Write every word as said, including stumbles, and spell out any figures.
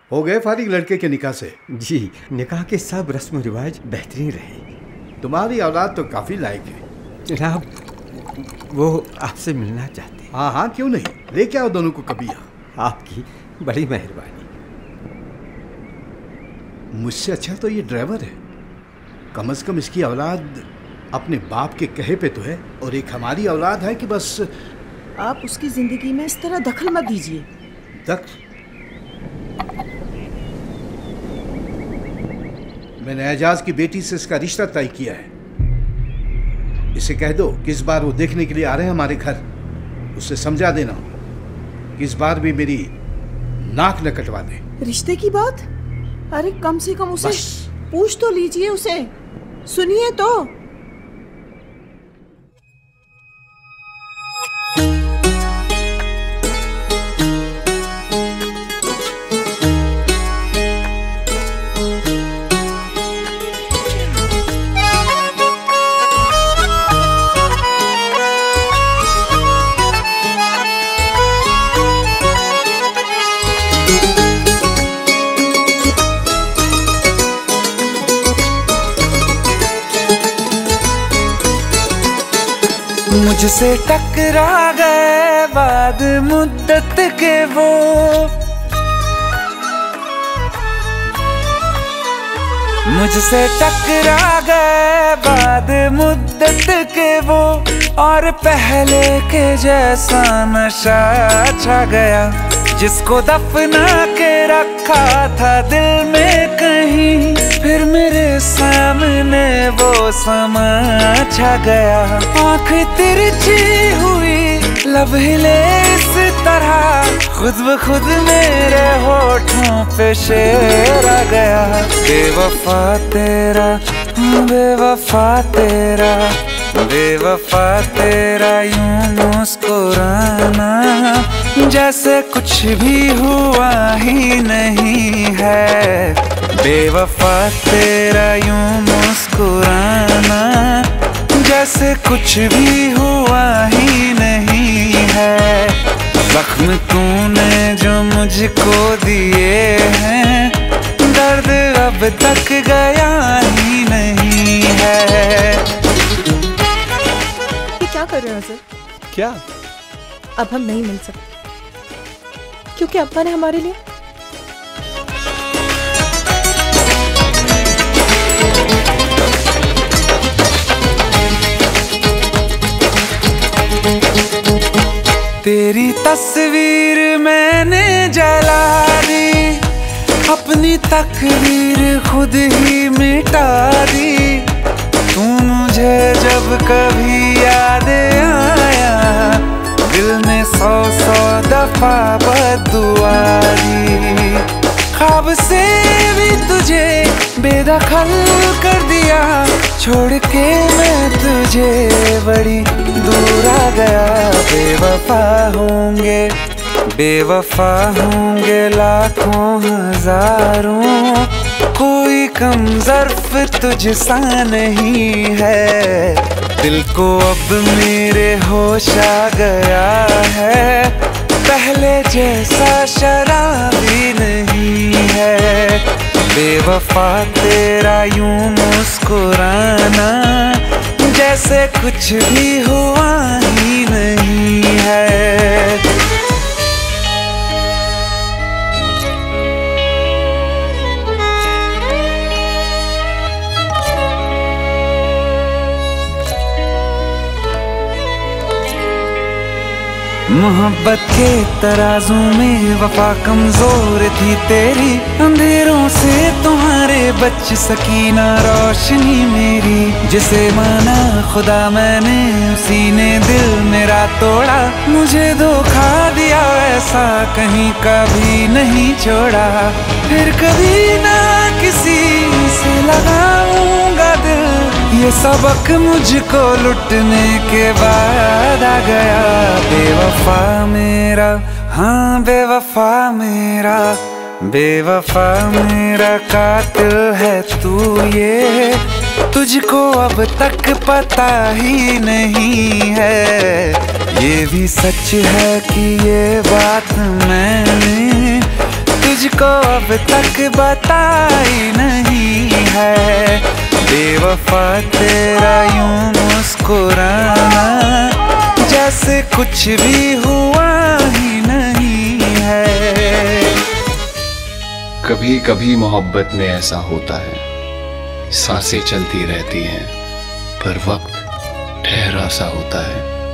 हो गए फारिग लड़के के निकाह से? जी, निकाह के सब रस्म रिवाज बेहतरीन रहे। तुम्हारी औलाद तो काफी लायक है जनाब, वो आपसे मिलना चाहते हैं। हाँ हाँ, क्यों नहीं, लेके आओ दोनों को कभी यहाँ। आपकी बड़ी मेहरबानी। मुझसे अच्छा तो ये ड्राइवर है, कम से कम इसकी औलाद अपने बाप के कहे पे तो है, और एक हमारी औलाद है कि बस। आप उसकी जिंदगी में इस तरह दखल मत दीजिए। दखल? मैंने एजाज की बेटी से इसका रिश्ता तय किया है। इसे कह दो कि इस बार वो देखने के लिए आ रहे हैं हमारे घर। उससे समझा देना कि इस बार भी मेरी नाक न कटवा दे। रिश्ते की बात? अरे कम से कम उसे पूछ तो लीजिए, उसे सुनिए तो। मुझसे टकरा गए बाद मुद्दत के वो, मुझसे टकरा गए बाद मुद्दत के वो, और पहले के जैसा नशा छा गया। जिसको दफना के रखा था दिल में कहीं, फिर मेरे सामने वो समा छा गया। आँख तिरछी हुई, लब हिले इस तरह, खुद ब खुद मेरे होठों पे शेर आ गया। बेवफा तेरा, बेवफा तेरा, बेवफा तेरा यूं मुस्कुराना, जैसे कुछ भी हुआ ही नहीं है। बेवफा तेरा यूं मुस्कुराना, जैसे कुछ भी हुआ ही नहीं है। जख्म तूने जो मुझको दिए हैं, दर्द अब तक गया ही नहीं है। क्या कर रहे हो सर? क्या? अब हम नहीं मिल सकते क्योंकि अब्बा ने हमारे लिए तेरी तस्वीर मैंने जला दी, अपनी तकदीर खुद ही मिटा दी। तू मुझे जब कभी याद आया, दिल ने सौ सौ दफा बद्दुआ दी। ख्वाब से भी तुझे बेदखल कर दिया, छोड़ के मैं तुझे बड़ी दूर आ गया। बेवफा होंगे, बेवफा होंगे लाखों हजारों, कोई कम ज़र्फ तुझसा नहीं है। दिल को अब मेरे होश आ गया है, पहले जैसा शराबी नहीं है। बेवफा तेरा यूं मुस्कुराना, जैसे कुछ भी हुआ ही नहीं है। मोहब्बत के तराजू में वफा कमजोर थी तेरी, अंधेरों से तुम्हारे बच सकी ना रोशनी मेरी। जिसे माना खुदा मैंने, उसी ने दिल मेरा तोड़ा। मुझे धोखा दिया ऐसा कहीं कभी नहीं छोड़ा, फिर कभी ना किसी से लगाऊंगा दिल। ये सबक मुझको लुटने के बाद आ गया। बेवफा मेरा, हाँ बेवफा मेरा, बेवफा मेरा कातिल है तू, ये तुझको अब तक पता ही नहीं है। ये भी सच है कि ये बात मैंने तुझको अब तक बताई नहीं है। बेवफा तेरा यूं मुस्कुराना जैसे कुछ भी हुआ ही नहीं है। कभी कभी मोहब्बत में ऐसा होता है, सांसें चलती रहती हैं पर वक्त ठहरा सा होता है।